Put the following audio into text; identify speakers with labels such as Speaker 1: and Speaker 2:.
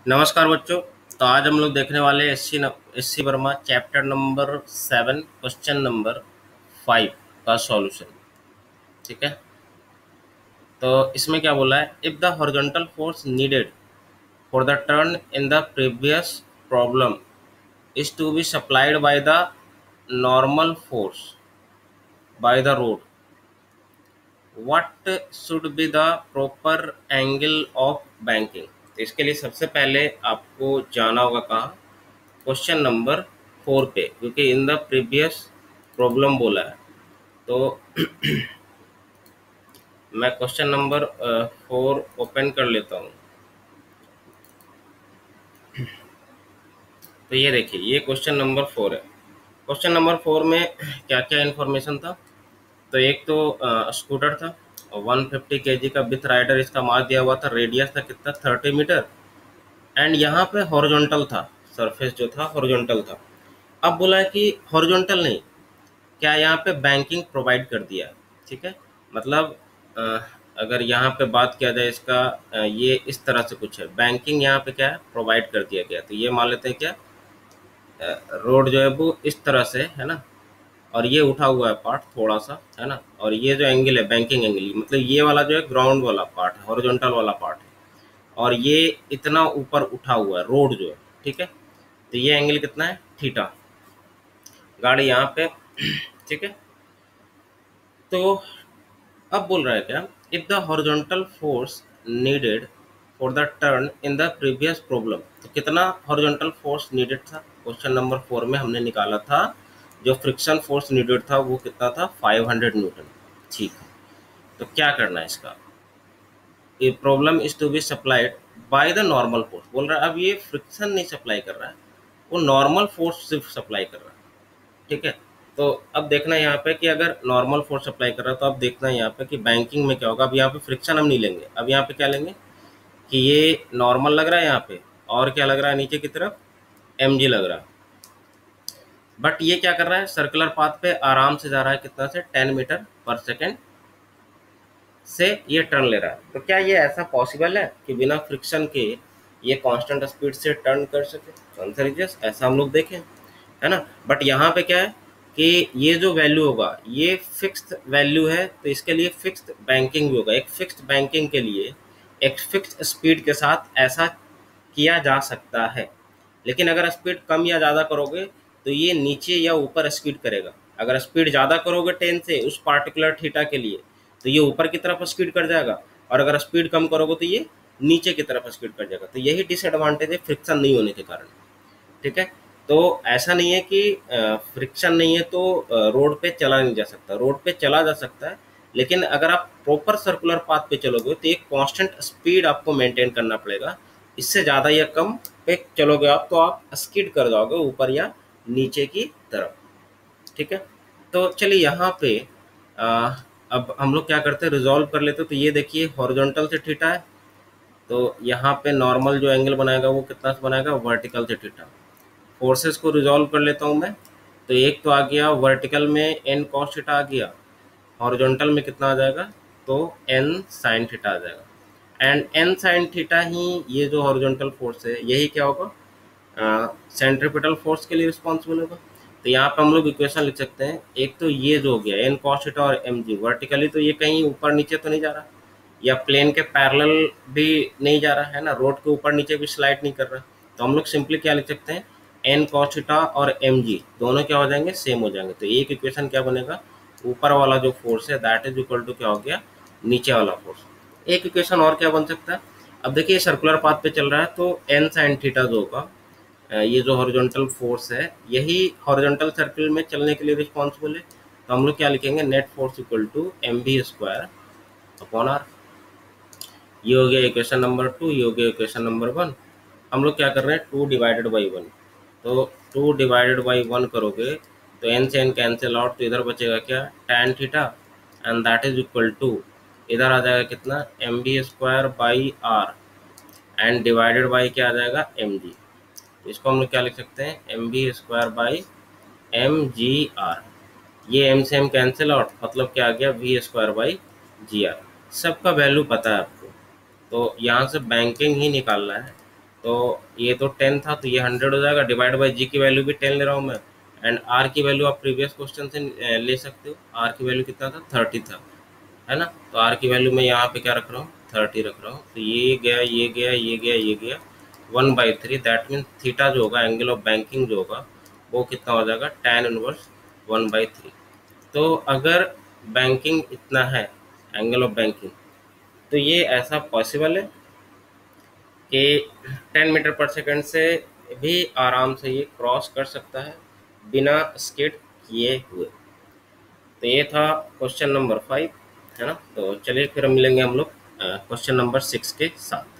Speaker 1: नमस्कार बच्चों। तो आज हम लोग देखने वाले SC Verma chapter number 7 question number 5 का सॉल्यूशन। ठीक है। तो इसमें क्या बोला है, if the horizontal force needed for the turn in the previous problem is to be supplied by the normal force by the road, what should be the proper angle of banking. तो इसके लिए सबसे पहले आपको जाना होगा कहाँ, question number 4 पे, क्योंकि इन द प्रीवियस प्रॉब्लम बोला है। तो मैं क्वेश्चन नंबर 4 ओपन कर लेता हूँ। तो ये देखिए, ये क्वेश्चन नंबर 4 है। क्वेश्चन नंबर 4 में क्या क्या इन्फॉर्मेशन था। तो एक तो स्कूटर था, 150 केजी का विथ राइडर, इसका मास दिया हुआ था, रेडियस था कितना 30 मीटर, एंड यहाँ पे हॉरिजॉन्टल था, सरफेस जो था हॉरिजॉन्टल था। अब बोला है कि हॉरिजॉन्टल नहीं, क्या यहाँ पे बैंकिंग प्रोवाइड कर दिया है। ठीक है। मतलब अ, अगर यहाँ पे बात किया जाए इसका, ये इस तरह से कुछ है, बैंकिंग यहाँ पे क्या है प्रोवाइड कर दिया गया। तो ये मान लेते हैं क्या, रोड जो है वो इस तरह से है ना, और ये उठा हुआ है पार्ट थोड़ा सा है ना, और ये जो एंगल है बैंकिंग एंगल, मतलब ये वाला जो है ग्राउंड वाला पार्ट है, हॉरिजॉन्टल वाला पार्ट है, और ये इतना ऊपर उठा हुआ है रोड जो है। ठीक है। तो ये एंगल कितना है, थीटा। गाड़ी यहाँ पे ठीक है। तो अब बोल रहा है क्या, if the horizontal force needed for the turn in the previous problem. तो कितना हॉरिजॉन्टल फोर्स नीडेड था, क्वेश्चन नंबर 4 में हमने निकाला था, जो फ्रिक्शन फोर्स नीडेड था वो कितना था, 500 न्यूटन। ठीक है। तो क्या करना है इसका, ये problem is to be supplied by the normal force. बोल रहा है अब ये फ्रिक्शन नहीं सप्लाई कर रहा है, वो नॉर्मल फोर्स सिर्फ सप्लाई कर रहा है। ठीक है। तो अब देखना है यहाँ पे कि अगर नॉर्मल फोर्स अप्लाई कर रहा है, तो अब देखना है यहाँ पे कि बैंकिंग में क्या होगा। अब यहाँ पे फ्रिक्शन हम नहीं लेंगे, अब यहाँ पे क्या लेंगे कि ये नॉर्मल लग रहा है यहाँ पे, और क्या लग रहा है नीचे की तरफ, एम लग रहा है। बट ये क्या कर रहा है, सर्कुलर पाथ पे आराम से जा रहा है, कितना से 10 मीटर पर सेकेंड से ये टर्न ले रहा है। तो क्या ये ऐसा पॉसिबल है कि बिना फ्रिक्शन के ये कांस्टेंट स्पीड से टर्न कर सके। आंसर इज यस, ऐसा हम लोग देखें है ना। बट यहाँ पे क्या है कि ये जो वैल्यू होगा ये फिक्स्ड वैल्यू है, तो इसके लिए फिक्स्ड बैंकिंग भी होगा। एक फिक्स्ड बैंकिंग के लिए एक फिक्स्ड स्पीड के साथ ऐसा किया जा सकता है, लेकिन अगर स्पीड कम या ज़्यादा करोगे तो ये नीचे या ऊपर स्पीड करेगा। अगर स्पीड ज़्यादा करोगे 10 से उस पार्टिकुलर थीटा के लिए, तो ये ऊपर की तरफ स्पीड कर जाएगा, और अगर स्पीड कम करोगे तो ये नीचे की तरफ स्पीड कर जाएगा। तो यही डिसएडवांटेज है फ्रिक्शन नहीं होने के कारण। ठीक है। तो ऐसा नहीं है कि फ्रिक्शन नहीं है तो रोड पे चला नहीं जा सकता, रोड पे चला जा सकता है, लेकिन अगर आप प्रॉपर सर्कुलर पाथ पे चलोगे तो एक कांस्टेंट स्पीड आपको मेंटेन करना पड़ेगा। इससे ज़्यादा या कम पे चलोगे आप तो आप स्किड कर जाओगे ऊपर या नीचे की तरफ। ठीक है। तो चलिए यहाँ पे अ, अब हम लोग क्या करते हैं, रिजॉल्व कर लेते हैं। तो ये देखिए हॉरिजॉन्टल से थीटा है, तो यहाँ पे नॉर्मल जो एंगल बनाएगा वो कितना से बनाएगा, वर्टिकल से थीटा। फोर्सेस को रिजॉल्व कर लेता हूँ मैं। तो एक तो आ गया वर्टिकल में एन कॉस थीटा आ गया, हॉरिजॉन्टल में कितना आ जाएगा, तो एन साइन थीटा आ जाएगा। एंड एन साइन थीटा ही ये जो हॉरिजॉन्टल फोर्स है यही क्या होगा, सेंट्रीपिटल फोर्स के लिए रिस्पॉन्सिबल होगा। तो यहाँ पे हम लोग इक्वेशन लिख सकते हैं, एक तो ये जो हो गया एन कॉस थीटा और एम जी, वर्टिकली तो ये कहीं ऊपर नीचे तो नहीं जा रहा, या प्लेन के पैरेलल भी नहीं जा रहा है ना, रोड के ऊपर नीचे भी स्लाइड नहीं कर रहा। तो हम लोग सिंपली क्या लिख सकते हैं, एन कॉस थीटा और एम जी दोनों क्या हो जाएंगे, सेम हो जाएंगे। तो एक इक्वेशन क्या बनेगा, ऊपर वाला जो फोर्स है दैट इज इक्वल टू क्या हो गया, नीचे वाला फोर्स। एक इक्वेशन और क्या बन सकता है, अब देखिए सर्कुलर पाथ पे चल रहा है, तो एन साइन थीटा जो होगा, ये जो हॉरिजॉन्टल फोर्स है यही हॉरिजॉन्टल सर्किल में चलने के लिए रिस्पॉन्सिबल है। तो हम लोग क्या लिखेंगे, net force equal to M B square upon R. ये हो गया इक्वेशन नंबर 2, ये हो गया इक्वेशन नंबर 1। हम लोग क्या कर रहे हैं, 2 डिवाइडेड बाई 1। तो 2 डिवाइडेड बाई 1 करोगे तो एन से एन कैंसिल आउट, तो इधर बचेगा क्या, tan theta, and that is equal to, इधर आ जाएगा कितना, M B square by R, and divided by क्या आ जाएगा, एम जी। इसको हम लोग क्या लिख सकते हैं, M B square by M G R. ये एम से एम कैंसिल आउट, मतलब क्या आ गया, V square by G R. सबका वैल्यू पता है आपको, तो यहाँ से बैंकिंग ही निकालना है। तो ये तो 10 था, तो ये 100 हो जाएगा, डिवाइड बाई जी की वैल्यू भी 10 ले रहा हूँ मैं, एंड आर की वैल्यू आप प्रीवियस क्वेश्चन से ले सकते हो। आर की वैल्यू कितना था, 30 था, है ना। तो आर की वैल्यू मैं यहाँ पे क्या रख रहा हूँ, 30 रख रहा हूँ। तो ये गया, ये गया, ये गया, ये गया, 1/3, दैट मीन थीटा जो होगा, एंगल ऑफ बैंकिंग जो होगा, वो कितना हो जाएगा, tan इनवर्स 1/3। तो अगर बैंकिंग इतना है, एंगल ऑफ बैंकिंग, तो ये ऐसा पॉसिबल है कि 10 मीटर पर सेकंड से भी आराम से ये क्रॉस कर सकता है बिना स्किड किए हुए। तो ये था क्वेश्चन नंबर 5, है ना। तो चलिए फिर मिलेंगे हम लोग क्वेश्चन नंबर 6 के साथ।